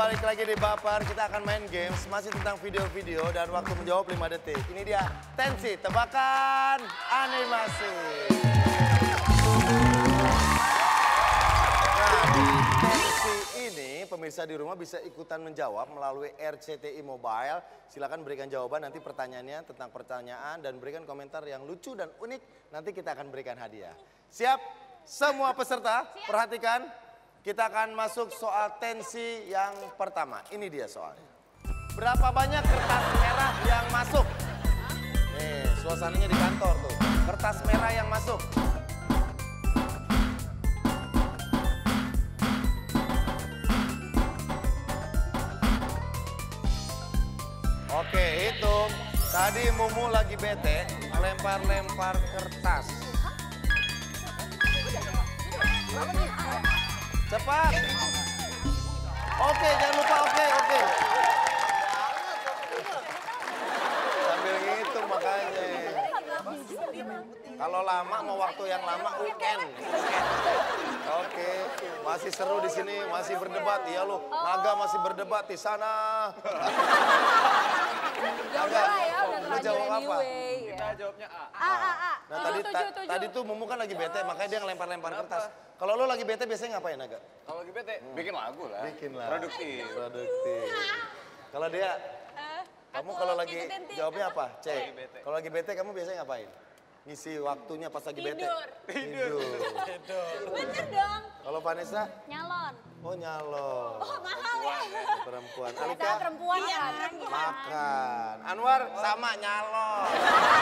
balik lagi di Baper. Kita akan main games masih tentang video-video dan waktu menjawab 5 detik. Ini dia tensi tebakan animasi. Nah, di tensi ini pemirsa di rumah bisa ikutan menjawab melalui RCTI Mobile. Silakan berikan jawaban, nanti pertanyaannya tentang pertanyaan dan berikan komentar yang lucu dan unik. Nanti kita akan berikan hadiah. Siap? Semua peserta, perhatikan. Kita akan masuk soal tensi yang pertama. Ini dia soalnya. Berapa banyak kertas merah yang masuk? Nih, suasananya di kantor tuh. Kertas merah yang masuk. Oke, hitung. Tadi Mumu lagi bete, lempar-lempar kertas. Cepat. Oke, jangan lupa oke. Sambil ngitung makanya. Kalau lama mau waktu yang lama weekend. Oke, masih seru di sini, masih berdebat. Iya lu, Naga masih berdebat di sana. Naga, lu jawab apa? Kita jawabnya A. Nah tadi tuh Mumu kan lagi bete, makanya dia ngelempar-lempar kertas. Kalau lo lagi bete biasanya ngapain, Naga? Kalau lagi bete, bikin lagu lah. Bikin lah. Produktif. Kalau dia, kamu kalau lagi jawabnya apa? C. Kalau lagi bete kamu biasanya ngapain? Ngisi waktunya pas lagi bete? Tidur. Bener dong. Kalau Vanessa? Nyalon. Oh nyalon. Oh mahal ya. Perempuan. Saya Alika? perempuan ya. Makan. Anwar sama nyalon.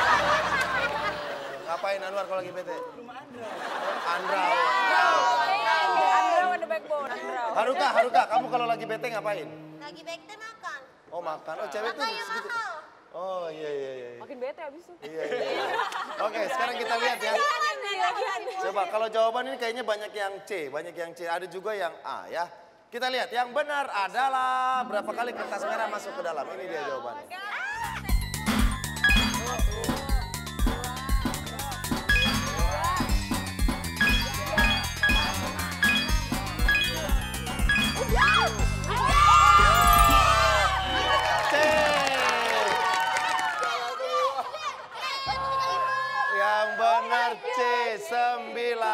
Ngapain Anwar kalau lagi bete? Andraw. Andraw on the backbone. Andraw. Haruka, kamu kalau lagi bete ngapain? Lagi bete makan. Oh makan. Oh cewek tuh segitu. Oh iya. Makin bete abis itu. Iya. Oke, sekarang kita lihat ya. Coba kalau jawaban ini kayaknya banyak yang C, ada juga yang A ya. Kita lihat yang benar adalah berapa kali kertas merah masuk ke dalam. Ini dia jawabannya. Yang benar C, 9.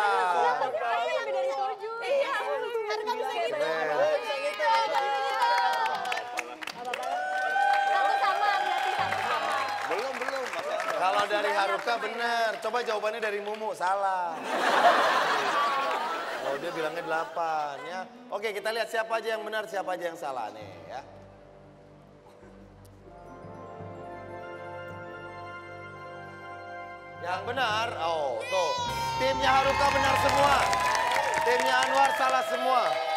Belum. Kalau dari Haruka benar, coba jawabannya dari Mumu, salah. Oh dia bilangnya 8 ya. Oke kita lihat siapa aja yang benar, siapa aja yang salah nih ya. Yang benar, oh tuh. Timnya Haruka benar semua. Timnya Anwar salah semua.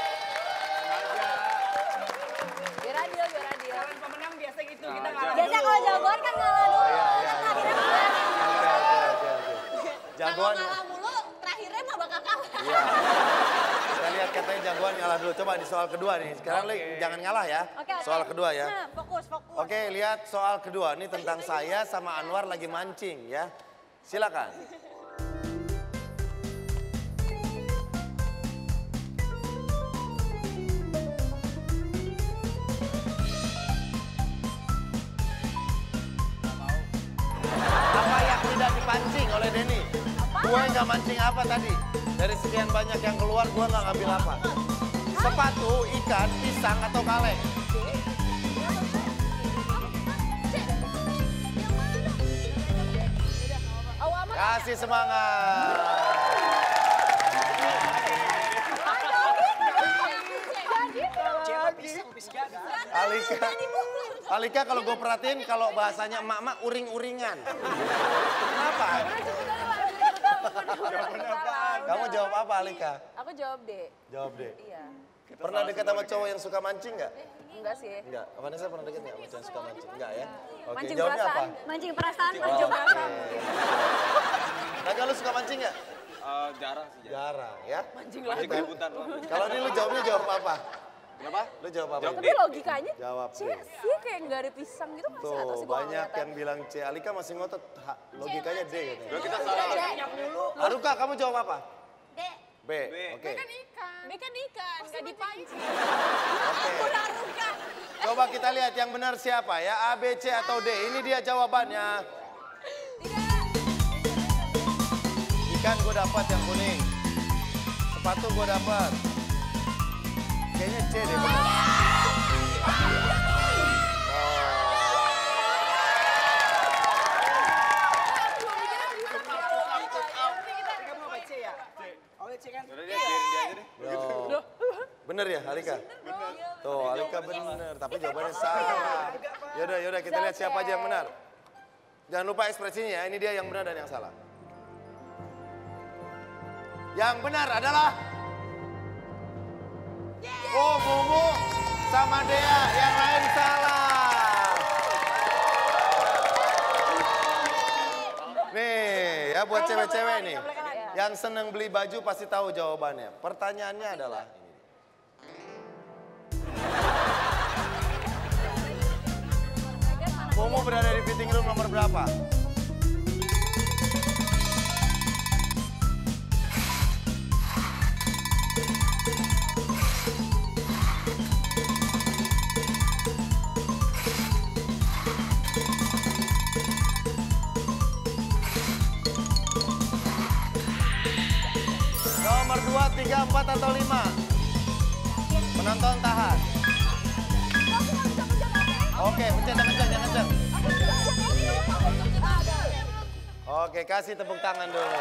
Biar adil. Kalian pemenang biasa gitu, kita ngalah Biasa kalau jagoan kan ngalah dulu. Jagoan. Kalau ngalah mulu, terakhirnya mah bakal kalah. Iya. Kita lihat katanya jagoan ngalah dulu. Coba di soal kedua nih. Sekarang jangan ngalah ya. Oke. Soal kedua ya. Nah, fokus. Oke, lihat soal kedua. Ini tentang saya sama Anwar lagi mancing ya. Silakan. Apa yang tidak dipancing oleh Denny? Gue nggak mancing apa tadi? Dari sekian banyak yang keluar, gue nggak ngambil apa. Sepatu, ikan, pisang, atau kaleng? Kasih semangat. Alika kalau gue perhatiin kalau bahasanya emak-emak uring-uringan. Kenapa? Kamu jawab apa Alika? Aku jawab D. Jawab D. Iya. Pernah dekat sama cowok yang suka mancing nggak? Enggak sih. Enggak. Vanessa pernah dekat nggak sama cowok yang suka mancing? Enggak ya? Oke, Mancing jawabnya apa? perasaan. Mancing perasaan. Naga lu suka mancing nggak? Jarang sih. Jarang ya? Mancing Mancing lah. keributan lah. Kalau ini lu jawabnya jawab apa? Kenapa? Lu jawab apa? Jawab Tapi logikanya Jawab C D. sih kayak nggak ada pisang gitu masih atau Tuh, sih gua banyak ngeliat. yang bilang C. Alika masih ngotot, logikanya D katanya. Kita salah. Haruka, kamu jawab apa? D. B. Oke. Kan ikan. B kan ikan, nggak dipancing. Oke. Aku larukan. Coba kita lihat yang benar siapa ya, A, B, C atau D. Ini dia jawabannya. Ikan gue dapat yang kuning. Sepatu gue dapat. Kayaknya C deh benar. Udah dia biarin dia aja deh. Loh. Bener ya Alika? Tuh Alika bener, tapi jawabannya salah. Yaudah kita lihat siapa aja yang benar. Jangan lupa ekspresinya ya, ini dia yang benar dan yang salah. Yang benar adalah oh Mumu sama Dea, yang lain salah. Nih ya buat cewek-cewek nih, yang seneng beli baju pasti tahu jawabannya. Pertanyaannya adalah Mumu berada di fitting room nomor berapa? Nomor 2, 3, 4 atau 5? Penonton tahan. Oke, pencet jangan kencang. Oke, kasih tepuk tangan dulu.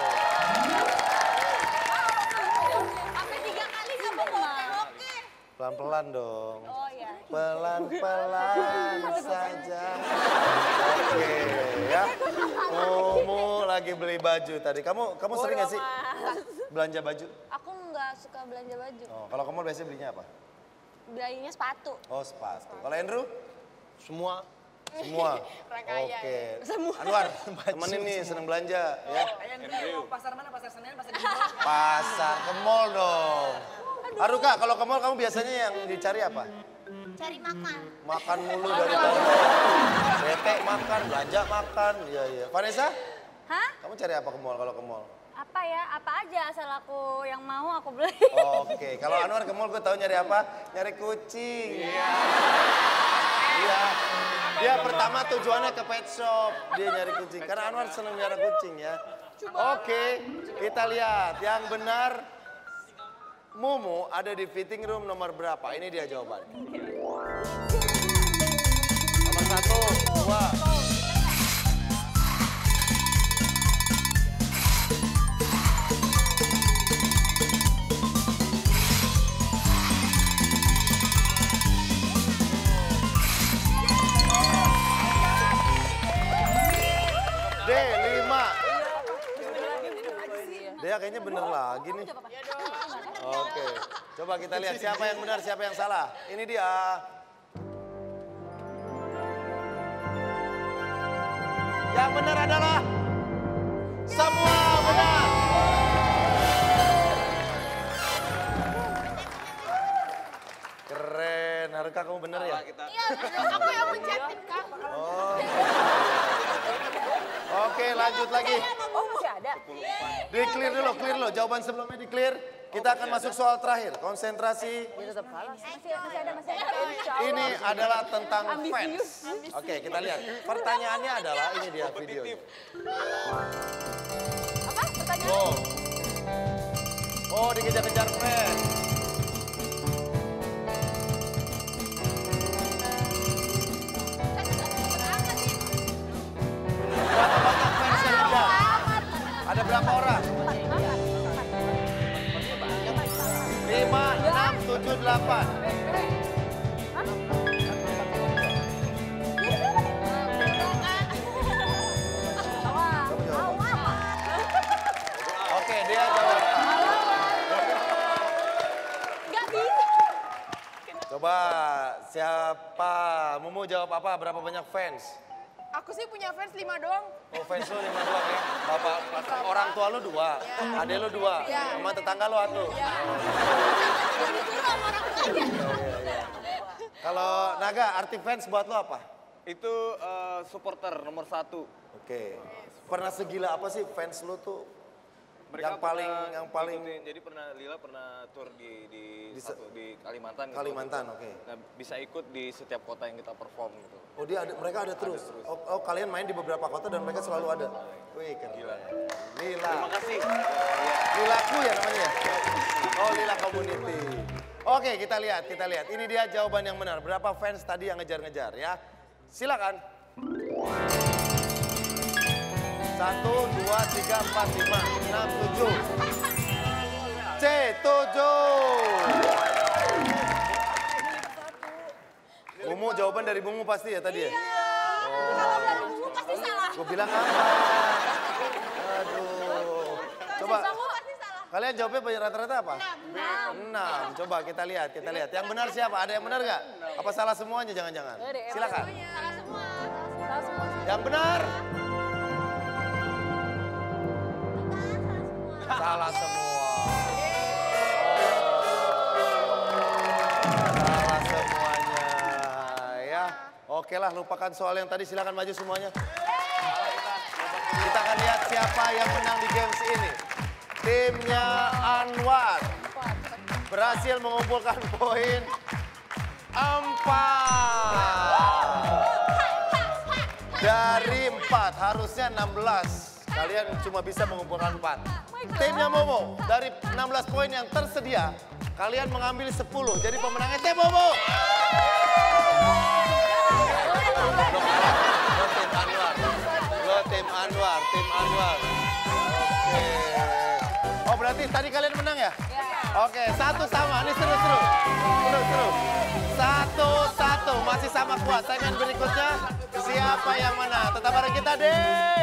Sampai 3 kali nggak bohong. Oke. Pelan-pelan dong. Oh ya. Pelan-pelan saja. Oke, ya. Mumu lagi beli baju tadi. Kamu sering nggak sih belanja baju? Aku nggak suka belanja baju. Oh, kalau kamu biasanya belinya apa? Belanjanya sepatu. Oh, sepatu. Kalau Andrew? Semua. Oke. Anwar, temenin nih seneng belanja ya. Andrew, pasar mana? Pasar Senen, pasar di mall? Pasar ke mall dong. Haruka, kalau ke mall kamu biasanya yang dicari apa? Cari makan. Makan mulu dari tadi. Bete makan, belanja makan. Iya. Vanessa? Hah? Kamu cari apa ke mall kalau ke mall? Apa ya? Apa aja asal aku yang mau aku beli. Oke, kalau Anwar ke mall gue tahu nyari apa? Nyari kucing. Iya. Dia pertama tujuannya ke pet shop. Dia nyari kucing. Karena Anwar seneng nyari kucing ya. Oke, kita lihat. Yang benar, Mumu ada di fitting room nomor berapa? Ini dia jawabannya. Nomor 1, 2. D, 5. Dia kayaknya bener lagi nih. Oke, coba kita lihat siapa yang benar, siapa yang salah. Ini dia. Yang benar adalah semua benar. Keren, Haruka kamu bener ya? Iya, aku yang mencetin Kak. Oh. Oke, lanjut lagi. Oh masih ada? Di-clear dulu, Jawaban sebelumnya di-clear. Kita akan masuk soal terakhir. Konsentrasi. Masih ada. Ini adalah tentang fans. Oke, kita lihat. Pertanyaannya adalah, ini dia videonya. Apa pertanyaan? Oh, dikejar-kejar fans. Berapa banyak fans yang ada? Ada berapa orang? 5, 6, 7, 8. Oke, dia jawab. Nggak bisa. Coba siapa? Mumu jawab apa? Berapa banyak fans? Aku sih punya fans 5 doang. Oh, fans lu 5 doang ya? Bapak, orang tua lu 2, adek lu 2, sama tetangga lu 1. Kalau Naga, arti fans buat lu apa? Itu supporter nomor 1. Oke. Pernah segila apa sih fans lu tuh? yang paling jadi Lila pernah tour di Kalimantan. Kalimantan, oke. Nah, bisa ikut di setiap kota yang kita perform gitu. Oh mereka ada terus. Oh kalian main di beberapa kota dan mereka selalu ada. Wih keren. Gila. Lila. Terima kasih. Lilaku ya namanya. Oh Lila Community. Oke kita lihat. Ini dia jawaban yang benar. Berapa fans tadi yang ngejar-ngejar ya? Silakan. 1, 2, 3, 4, 5, 6, 7. C7. Mumu, jawaban dari Mumu pasti ya tadi ya? Kalau dari Mumu pasti salah. Gue bilang apa? Aduh. Coba. Kalian jawabnya rata-rata apa? 6. Coba kita lihat. Yang benar siapa? Ada yang benar nggak? Apa salah semuanya jangan-jangan? Silakan. Salah semua. Yang benar. Salah semua. Salah semuanya. Ya. Oke lah, lupakan soal yang tadi. Silakan maju semuanya. Kita akan lihat siapa yang menang di games ini. Timnya Anwar berhasil mengumpulkan poin 4 dari 4, harusnya 16. Kalian cuma bisa mengumpulkan 4. Timnya Momo dari 16 poin yang tersedia, kalian mengambil 10. Jadi pemenangnya tim Momo. Tim Anwar. Oke. Oh berarti tadi kalian menang ya? Oke, 1 sama. Ini seru. 1-1. Masih sama kuat. Segmen berikutnya siapa yang menang? Tetap bareng kita deh.